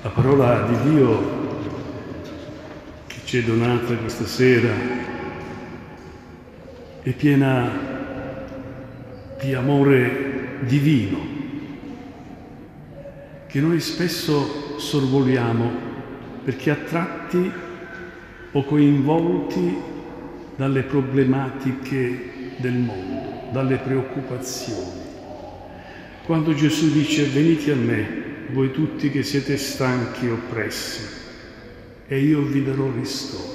La parola di Dio che ci è donata questa sera è piena di amore divino, che noi spesso sorvoliamo perché attratti o coinvolti dalle problematiche del mondo, dalle preoccupazioni. Quando Gesù dice: venite a me, voi tutti che siete stanchi e oppressi, e io vi darò ristoro.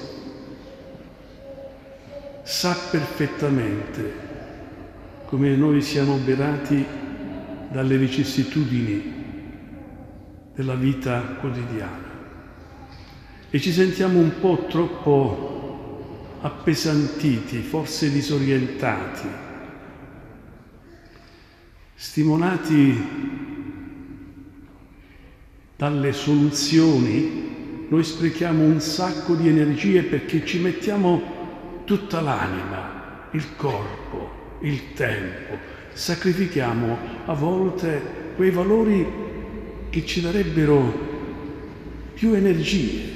Sa perfettamente come noi siamo oberati dalle vicissitudini della vita quotidiana e ci sentiamo un po' troppo appesantiti, forse disorientati, stimolati dalle soluzioni. Noi sprechiamo un sacco di energie perché ci mettiamo tutta l'anima, il corpo, il tempo, sacrifichiamo a volte quei valori che ci darebbero più energie,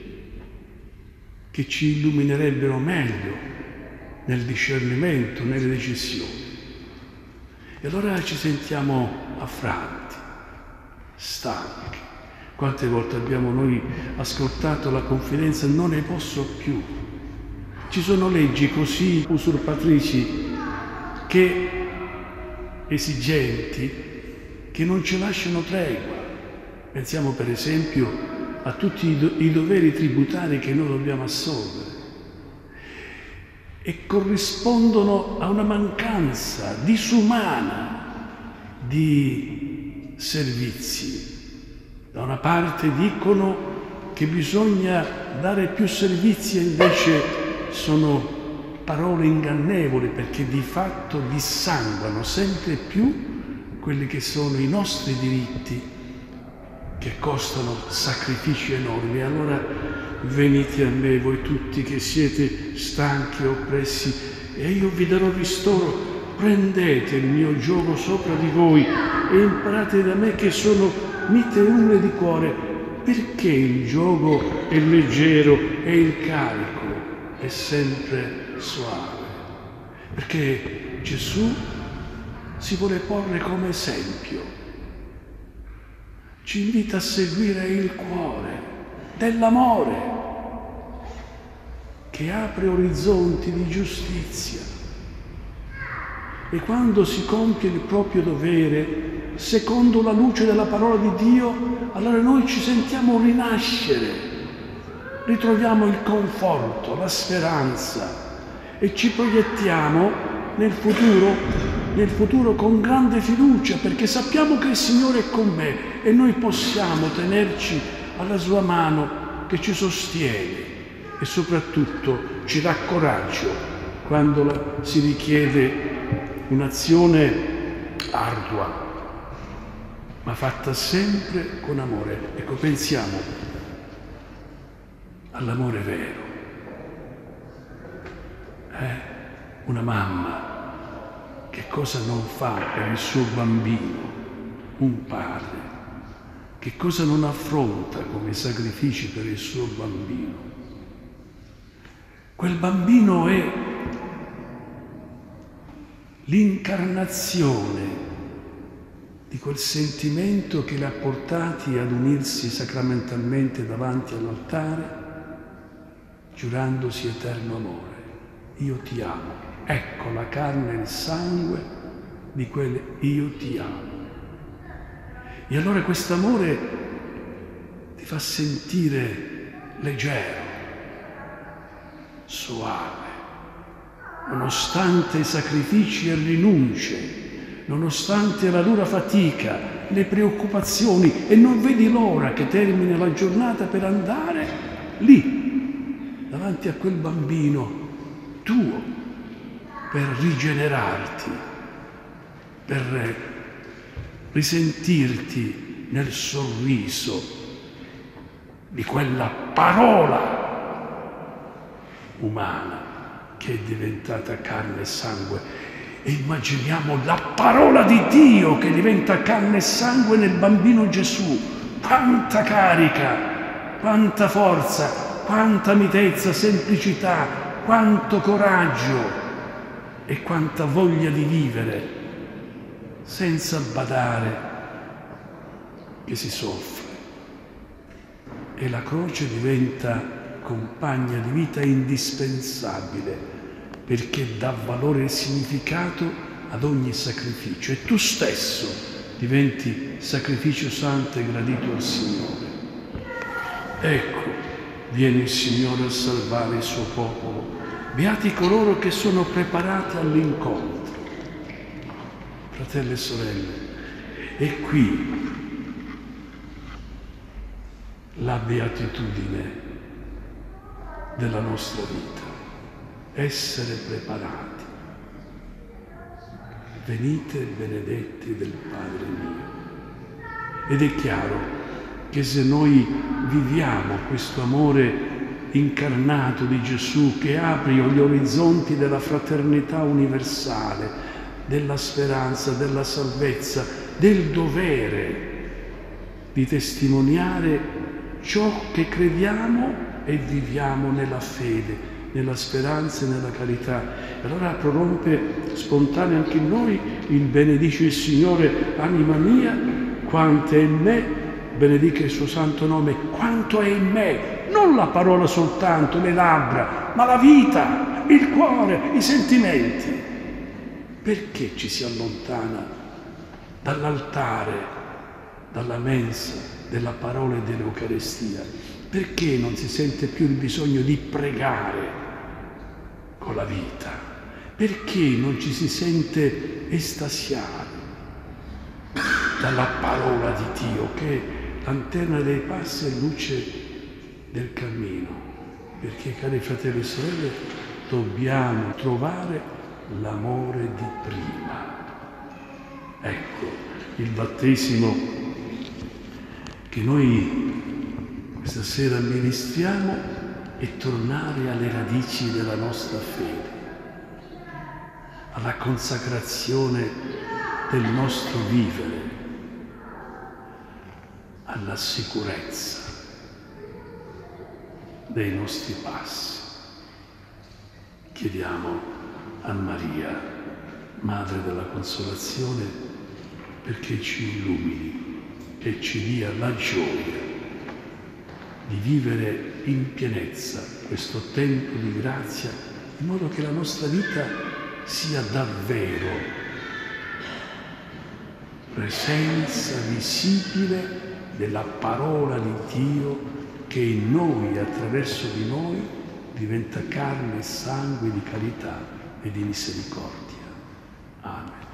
che ci illuminerebbero meglio nel discernimento, nelle decisioni. E allora ci sentiamo affranti, stanchi. Quante volte abbiamo noi ascoltato la confidenza: non ne posso più. Ci sono leggi così usurpatrici, esigenti, che non ci lasciano tregua. Pensiamo per esempio a tutti i doveri tributari che noi dobbiamo assolvere e corrispondono a una mancanza disumana di servizi. Da una parte dicono che bisogna dare più servizi e invece sono parole ingannevoli, perché di fatto dissanguano sempre più quelli che sono i nostri diritti, che costano sacrifici enormi. Allora venite a me, voi tutti che siete stanchi e oppressi, e io vi darò ristoro. Prendete il mio giogo sopra di voi e imparate da me che sono mite e umile di cuore, perché il giogo è leggero e il carico è sempre suave. Perché Gesù si vuole porre come esempio, ci invita a seguire il cuore dell'amore che apre orizzonti di giustizia. E quando si compie il proprio dovere secondo la luce della parola di Dio, allora noi ci sentiamo rinascere, ritroviamo il conforto, la speranza e ci proiettiamo nel futuro con grande fiducia, perché sappiamo che il Signore è con me e noi possiamo tenerci alla sua mano che ci sostiene e soprattutto ci dà coraggio quando si richiede un'azione ardua, ma fatta sempre con amore. Ecco, pensiamo all'amore vero. Una mamma che cosa non fa per il suo bambino? Un padre che cosa non affronta come sacrifici per il suo bambino? Quel bambino è l'incarnazione di quel sentimento che li ha portati ad unirsi sacramentalmente davanti all'altare, giurandosi eterno amore. Io ti amo. Ecco la carne e il sangue di quel io ti amo. E allora quest'amore ti fa sentire leggero, soave, nonostante i sacrifici e rinunce, nonostante la dura fatica, le preoccupazioni, e non vedi l'ora che termini la giornata per andare lì, davanti a quel bambino tuo, per rigenerarti, per risentirti nel sorriso di quella parola umana che è diventata carne e sangue. E immaginiamo la parola di Dio che diventa carne e sangue nel bambino Gesù, quanta carica, quanta forza, quanta mitezza, semplicità, quanto coraggio e quanta voglia di vivere, senza badare che si soffre. E la croce diventa compagna di vita indispensabile, perché dà valore e significato ad ogni sacrificio, e tu stesso diventi sacrificio santo e gradito al Signore. Ecco, viene il Signore a salvare il suo popolo. Beati coloro che sono preparati all'incontro. Fratelli e sorelle, è qui la beatitudine della nostra vita, essere preparati. Venite benedetti del Padre mio. Ed è chiaro che se noi viviamo questo amore incarnato di Gesù, che apre gli orizzonti della fraternità universale, della speranza, della salvezza, del dovere di testimoniare ciò che crediamo e viviamo nella fede, nella speranza e nella carità. E allora prorompe spontaneo anche in noi il benedice il Signore, anima mia, quanto è in me, benedica il suo santo nome, quanto è in me, non la parola soltanto, le labbra, ma la vita, il cuore, i sentimenti. Perché ci si allontana dall'altare, dalla mensa, della parola e dell'Eucaristia? Perché non si sente più il bisogno di pregare con la vita? Perché non ci si sente estasiare dalla parola di Dio, che è lanterna dei passi e luce del cammino? Perché, cari fratelli e sorelle, dobbiamo trovare l'amore di prima. Ecco, il battesimo che noi questa sera amministriamo e tornare alle radici della nostra fede, alla consacrazione del nostro vivere, alla sicurezza dei nostri passi. Chiediamo a Maria, Madre della Consolazione, perché ci illumini e ci dia la gioia di vivere in pienezza questo tempo di grazia, in modo che la nostra vita sia davvero presenza visibile della parola di Dio, che in noi e attraverso di noi diventa carne e sangue di carità e di misericordia. Amen.